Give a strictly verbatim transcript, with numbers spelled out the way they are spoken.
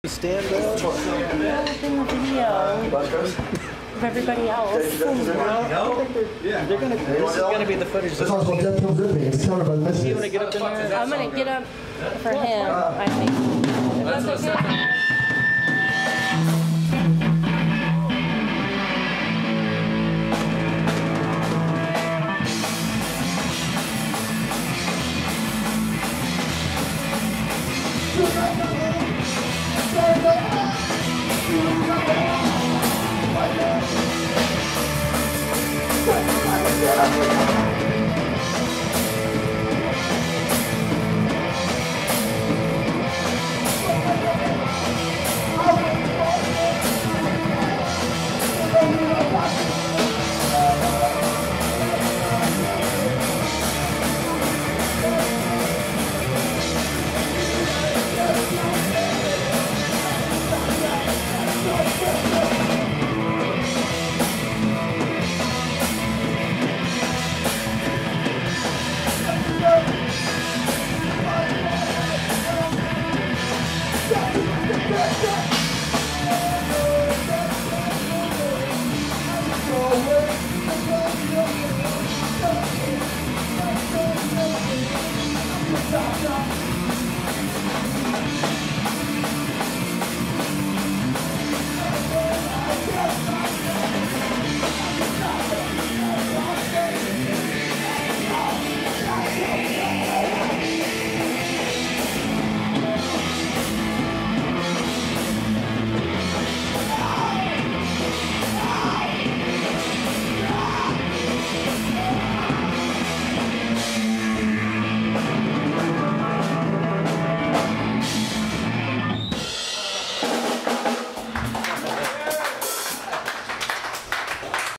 Stand up. In the video of everybody else. No, they're, they're gonna. This is gonna be the footage. This song's called Death Comes With Me. It's covered by the Misfits. You wanna get up there? I'm gonna get up for him, I think. Is that okay? Stop, stop.